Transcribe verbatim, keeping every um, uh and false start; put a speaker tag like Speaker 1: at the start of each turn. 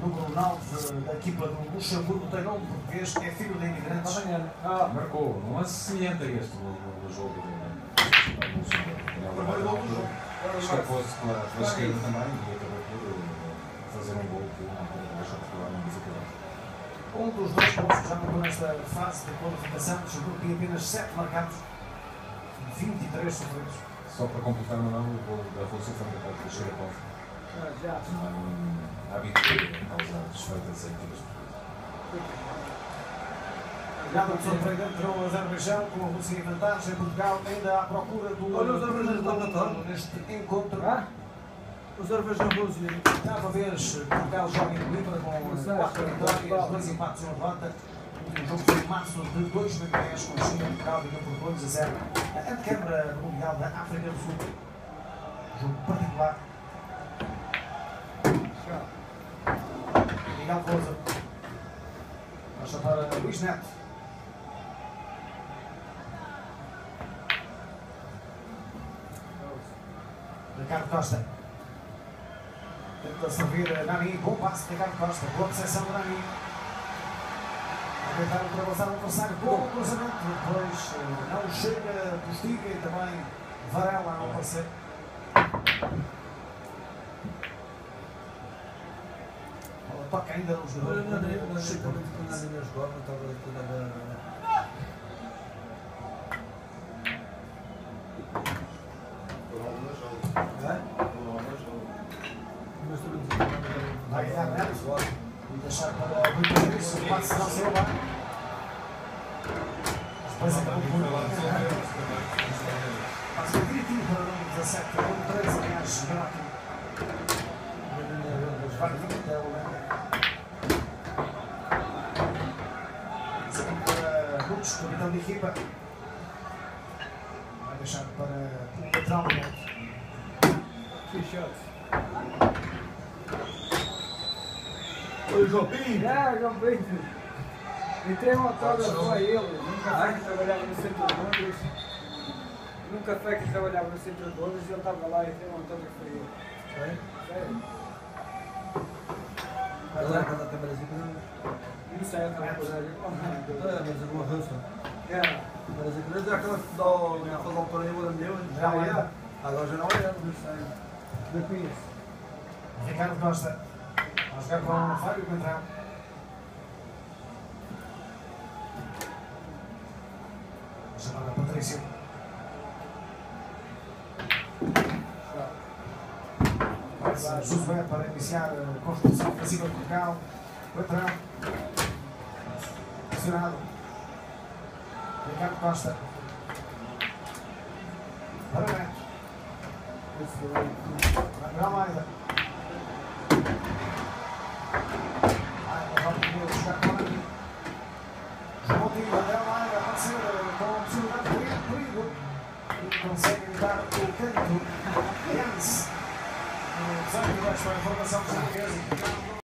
Speaker 1: número nove da equipa do Luxemburgo, tem nome português, é filho de imigrantes.
Speaker 2: Ah, marcou, não é semelhante a este do, do, do jogo do Luxemburgo. Escapou-se pela, pela esquerda também e acabou por fazer um gol que não deixou Portugal não desequilibrar.
Speaker 1: Um dos dois pontos que já marcou nesta fase de qualificação, o Luxemburgo tem apenas sete marcados e vinte e três sofridos.
Speaker 2: Só para completar, não, o gol da Rússia foi marcado pelo Cherekov.
Speaker 3: Ah, já.
Speaker 2: Também um hábito de causar desfeitas em equipas portuguesas.
Speaker 1: Nada de surpreendente para o Azerbaijão, com a Rússia em vantagem. Portugal ainda à procura do.
Speaker 3: Olha, os Azerbaijão estão na torre.
Speaker 1: Neste encontro.
Speaker 3: Ah? Os Azerbaijão Rússia.
Speaker 1: Cada vez Portugal joga em Coimbra com quatro vitórias, dois empates e uma derrota. O último jogo foi em março de dois mil e dez, com a China e Portugal por dois a zero. A antecâmara mundial da África do Sul. Jogo particular. Miguel Cousa. Passa para Luís Neto. Ricardo Costa. Tenta servir Nani. Bom passe de Ricardo Costa. Boa recepção de Nani. A tentar ultrapassar o adversário. Bom cruzamento. Depois não chega. Postiga e também Varela ao aparecer. Ela toca ainda no jogador.
Speaker 3: Não, não, não, não, não jogava, não estava toda
Speaker 1: Vai ganhar Neto e deixar para o Rui Isso, o passe não saiu lá. Depois acabou por passe criativo para o número dezassete, número treze, aliás, chegar aqui. Vai vir até o para Lutz, capitão de equipa. Vai deixar para o lateral Neto.
Speaker 3: Fechados. Oi, João Pinto! É, João Pinto! Entrei um autógrafo a ele, num café que trabalhava no centro de Londres. Num café que trabalhava no centro de Londres e ele estava lá e entrei um autógrafo a ele. Sério? Sério. Ele é que anda até Brasil, não sei, eu estava por ali. É, mas é uma russa. É. Mas é aquela que dá o torneio o meu, já é. Agora já não é, não sei. Depois.
Speaker 1: Ricardo Costa. A jogar com o Fábio Coentrão. Chamada Patrício. Vai Josué para iniciar a construção ofensiva de Portugal. Coentrão. Acionado. Ricardo Costa. Para Neto. Para Almeida. Consegue evitar o canto. Jens. O design de baixo para a informação portuguesa.